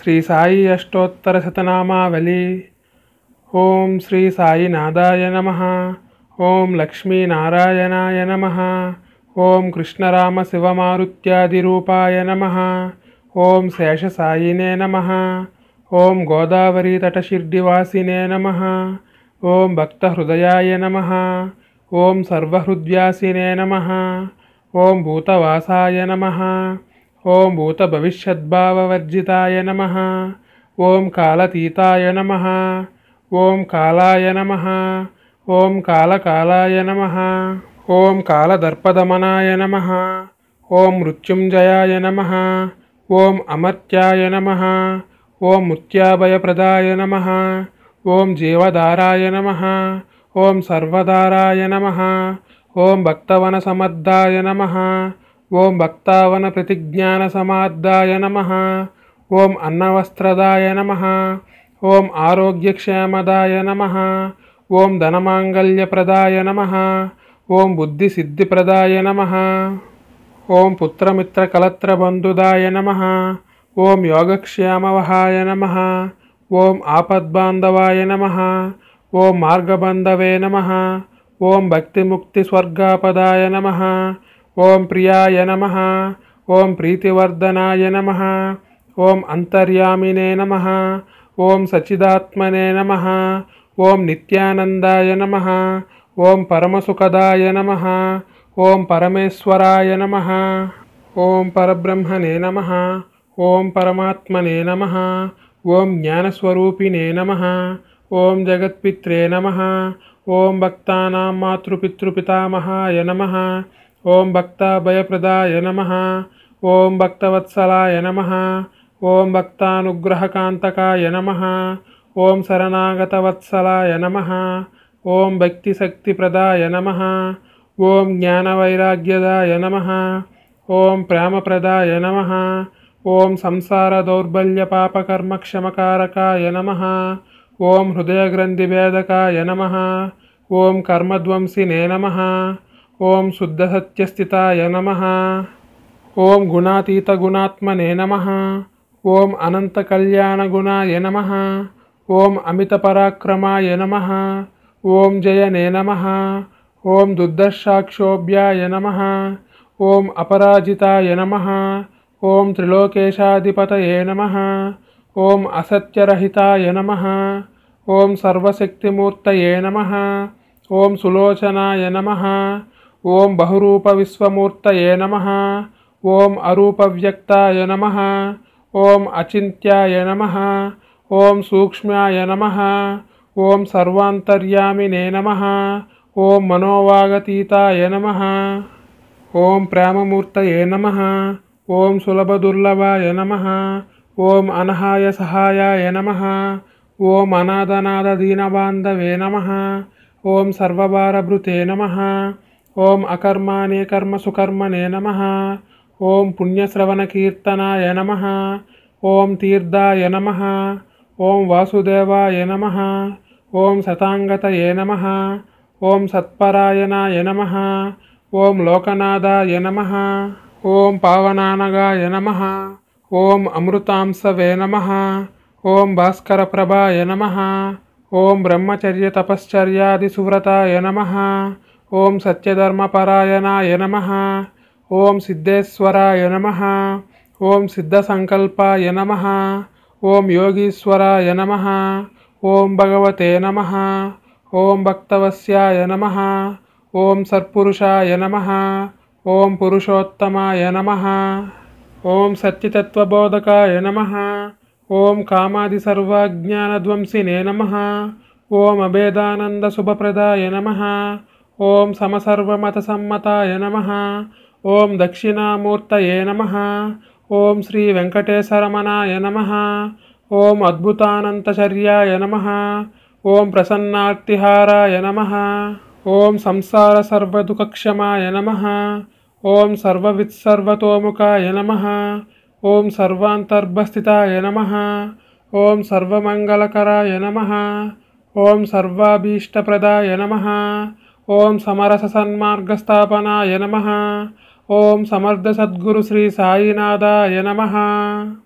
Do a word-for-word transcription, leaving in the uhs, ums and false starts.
శ్రీ సాయి అష్టోత్తర శతనామావళి. ఓం శ్రీ సాయినాథాయ నమః. ఓం లక్ష్మీనారాయణాయ నమః. ఓం కృష్ణరామ శివమారుత్యాదిరూపాయ నమః. ఓం శేషసాయినే నమః. ఓం గోదావరీ తటశిర్డివాసినే నమః. ఓం భక్తహృదయాయ నమః. ఓం సర్వహృద్వ్యాసినే నమః. ఓం భూతవాసాయ నమః. ఓం భూతభవిష్యద్భావవర్జితాయ నమః. ఓం కాలతీతాయ నమః. ఓం కాలాయ నమః. ఓం కాలకాలాయ నమః. ఓం కాలదర్పదమనాయ నమః. ఓం మృత్యుంజయాయ నమః. ఓం అమర్త్యాయ నమః. ఓం ముత్యాభయప్రదాయ నమః. ఓం జీవధారాయ నమః. ఓం సర్వధారాయ నమః. ఓం భక్తవనసమర్థాయ నమః. ఓం భక్తావన ప్రతిజ్ఞాన సమార్థాయ నమః. ఓం అన్నవస్త్రదాయ నమః. ఓం ఆరోగ్యక్షేమదాయ నమః. ఓం ధనమాంగల్యప్రదాయ నమః. ఓం బుద్ధిసిద్ధిప్రదాయ నమః. ఓం పుత్రమిత్రకలత్రబంధుదాయ నమః. ఓం యోగక్షేమవహాయ నమః. ఓం ఆపద్బాంధవాయ నమః. ఓం మార్గబంధవే నమః. ఓం భక్తిముక్తిస్వర్గాపదాయ నమః. ఓం ప్రియాయ నమః. ఓం ప్రీతివర్ధనాయ నమః. ఓం అంతర్యామినే నమః. ఓం సచ్చిదాత్మనే నమః. ఓం నిత్యానందాయ నమః. ఓం పరమసుఖదాయ నమః. ఓం పరమేశ్వరాయ నమః. ఓం పరబ్రహ్మణే నమః. ఓం పరమాత్మనే నమః. ఓం జ్ఞానస్వరూపిణే నమః. ఓం జగత్పిత్రే నమః. ఓం భక్తానాం మాతృపితృపితామహాయ నమః. ఓం భక్తాభయప్రదాయ నమః. ఓం భక్తవత్సలాయ నమః. ఓం భక్తానుగ్రహకాంతకాయ నమః. ఓం శరణాగతవత్సలాయ నమః. ఓం భక్తిశక్తిప్రదాయ నమః. ఓం జ్ఞానవైరాగ్యదాయ నమః. ఓం ప్రేమప్రదాయ నమః. ఓం సంసార దౌర్బల్య పాపకర్మక్షమకారకాయ నమః. ఓం హృదయగ్రంథిభేదకాయ నమః. ఓం కర్మధ్వంసినే నమః. ఓం శుద్ధసత్యస్థితాయ నమః. ఓం గుణాతీత గుణాత్మనే నమః. ఓం అనంతకళ్యాణగుణాయ నమః. ఓం అమితపరాక్రమాయ నమః. ఓం జయనే నమః. ఓం దుర్దర్శాక్షోభ్యాయ నమః. ఓం అపరాజితాయ నమః. ఓం త్రిలోకేశాధిపతయే నమః. ఓం అసత్యరహితాయ నమః. ఓం సర్వశక్తిమూర్తయే నమః. ఓం సులోచనాయ నమః. ఓం బహురూప విశ్వమూర్తయే నమః. ఓం అరూపవ్యక్తాయ నమః. ఓం అచింత్యాయ నమః. ఓం సూక్ష్మాయ నమః. ఓం సర్వాంతర్యామినే నమః. ఓం మనోవాగతీతాయ నమః. ఓం ప్రేమమూర్తయే నమః. ఓం సులభదుర్లభాయ నమః. ఓం అనహాయ సహాయాయ నమః. ఓం అనాథనాథ దీనబాంధవే నమః. ఓం సర్వభారభృతే నమః. ఓం అకర్మాణే కర్మసుకర్మణే నమః. ఓం పుణ్యశ్రవణకీర్తనాయ నమః. ఓం తీర్థాయ నమః. ఓం వాసుదేవాయ నమః. ఓం శతాంగతయే నమః. ఓం సత్పరాయణాయ నమః. ఓం లోకనాథాయ నమః. ఓం పావనానగాయ నమః. ఓం అమృతాంశవే నమః. ఓం భాస్కరప్రభాయ నమః. ఓం బ్రహ్మచర్య తపశ్చర్యాది సువ్రతాయ నమః. ఓం సత్యధర్మపరాయణాయ నమః. ఓం సిద్ధేశ్వరాయ నమః. ఓం సిద్ధసంకల్పాయ నమః. ఓం యోగీశ్వరాయ నమః. ఓం భగవతే నమః. ఓం భక్తవస్యాయ నమః. ఓం సత్పురుషాయ నమః. ఓం పురుషోత్తమాయ నమః. ఓం సత్యతత్వబోధకాయ నమః. ఓం కామాది సర్వజ్ఞానధ్వంసినే నమః. ఓం అభేదానంద శుభప్రదాయ నమః. ఓం సమసర్వమతసమ్మతాయ నమః. ఓం దక్షిణామూర్తయే నమః. ఓం శ్రీ వెంకటేశరమణాయ నమః. ఓం అద్భుతానంతచర్యాయ నమః. ఓం ప్రసన్నార్తిహారాయ నమః. ఓం సంసార సర్వదుఃఖక్షమాయ నమః. ఓం సర్వవిత్సర్వతోముఖాయ నమః. ఓం సర్వాంతర్భస్థితాయ నమః. ఓం సర్వమంగళకరాయ నమః. ఓం సర్వాభీష్టప్రదాయ నమః. ఓం సమరస సన్మార్గస్థాపనాయ నమః. ఓం సమర్థ సద్గురు శ్రీ సాయినాథాయ నమః.